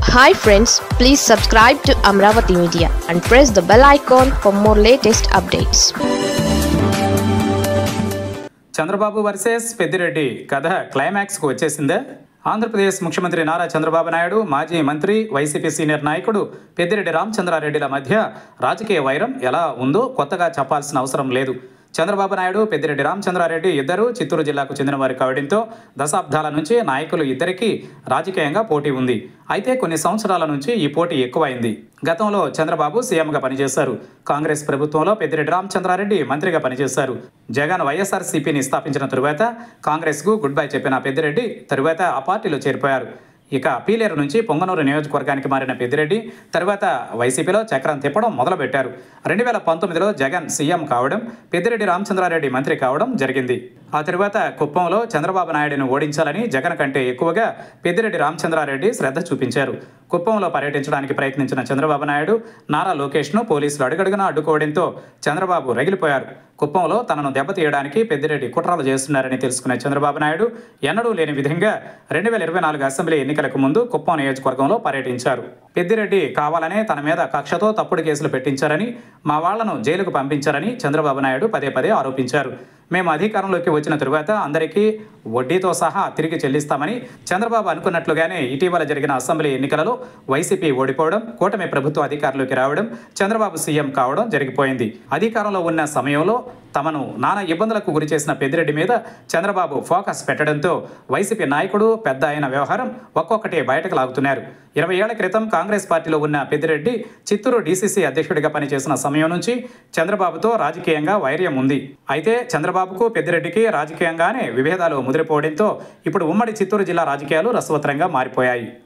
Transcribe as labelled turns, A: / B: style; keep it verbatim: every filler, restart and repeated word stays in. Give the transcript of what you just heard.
A: Hi friends, please subscribe to Amravati Media and press the bell icon for more latest updates.
B: Chandrababu versus Peddireddy కథ climax కు వచ్చేసిందే. ఆంధ్రప్రదేశ్ ముఖ్యమంత్రి నారా చంద్రబాబు నాయుడు, మాజీ మంత్రి, YCP senior నాయకుడు పెద్దిరెడ్డి రామచంద్రారెడ్డిల మధ్య రాజకీయ వైరం ఎలా ఉందో కొత్తగా చెప్పాల్సిన అవసరం లేదు. చంద్రబాబు నాయుడు, పెద్దిరెడ్డి రామచంద్రారెడ్డి ఇద్దరు చిత్తూరు జిల్లాకు చెందిన వారు కావడంతో దశాబ్దాల నుంచి నాయకులు ఇద్దరికీ రాజకీయంగా పోటీ ఉంది. అయితే కొన్ని సంవత్సరాల నుంచి ఈ పోటీ ఎక్కువైంది. గతంలో చంద్రబాబు సీఎంగా పనిచేశారు. కాంగ్రెస్ ప్రభుత్వంలో పెద్దిరెడ్డి రామచంద్రారెడ్డి మంత్రిగా పనిచేశారు. జగన్ వైఎస్ఆర్సీపీని స్థాపించిన తరువాత కాంగ్రెస్కు గుడ్ బై చెప్పిన పెద్దిరెడ్డి తరువాత ఆ పార్టీలో చేరిపోయారు. ఇక పీలేరు నుంచి పొంగనూరు నియోజకవర్గానికి మారిన పెద్దిరెడ్డి తరువాత వైసీపీలో చక్రం తిప్పడం మొదలుపెట్టారు. రెండు వేల పంతొమ్మిదిలో జగన్ సీఎం కావడం, పెద్దిరెడ్డి రామచంద్రారెడ్డి మంత్రి కావడం జరిగింది. ఆ తరువాత కుప్పంలో చంద్రబాబు నాయుడును ఓడించాలని జగన్ కంటే ఎక్కువగా పెద్దిరెడ్డి రామచంద్రారెడ్డి శ్రద్ధ చూపించారు. కుప్పంలో పర్యటించడానికి ప్రయత్నించిన చంద్రబాబు నాయుడు, నారా లోకేష్ను పోలీసులు అడుగడుగునా అడ్డుకోవడంతో చంద్రబాబు రగిలిపోయారు. కుప్పంలో తనను దెబ్బతీయడానికి పెద్దిరెడ్డి కుట్రలు చేస్తున్నారని తెలుసుకున్న చంద్రబాబు నాయుడు ఎన్నడూ లేని విధంగా రెండు వేల ఇరవై నాలుగు అసెంబ్లీ ఎన్నికలకు ముందు కుప్పం నియోజకవర్గంలో పర్యటించారు. పెద్దిరెడ్డి కావాలనే తన మీద కక్షతో తప్పుడు కేసులు పెట్టించారని, మా వాళ్లను జైలుకు పంపించారని చంద్రబాబు నాయుడు పదే పదే ఆరోపించారు. మేము అధికారంలోకి వచ్చిన తరువాత అందరికీ వడ్డీతో సహా తిరిగి చెల్లిస్తామని చంద్రబాబు అనుకున్నట్లుగానే ఇటీవల జరిగిన అసెంబ్లీ ఎన్నికలలో వైసీపీ ఓడిపోవడం, కూటమి ప్రభుత్వం అధికారంలోకి రావడం, చంద్రబాబు సీఎం కావడం జరిగిపోయింది. అధికారంలో ఉన్న సమయంలో తమను నానా ఇబ్బందులకు గురి చేసిన పెద్దిరెడ్డి మీద చంద్రబాబు ఫోకస్ పెట్టడంతో వైసీపీ నాయకుడు పెద్ద అయిన వ్యవహారం ఒక్కొక్కటి బయటకు లాగుతున్నారు. ఇరవై ఏళ్ల క్రితం కాంగ్రెస్ పార్టీలో ఉన్న పెద్దిరెడ్డి చిత్తూరు డీసీసీ అధ్యక్షుడిగా పనిచేసిన సమయం నుంచి చంద్రబాబుతో రాజకీయంగా వైర్యం ఉంది. అయితే చంద్రబాబుకు పెద్దిరెడ్డికి రాజకీయంగానే విభేదాలు ముదిరిపోవడంతో ఇప్పుడు ఉమ్మడి చిత్తూరు జిల్లా రాజకీయాలు రసవత్తరంగా మారిపోయాయి.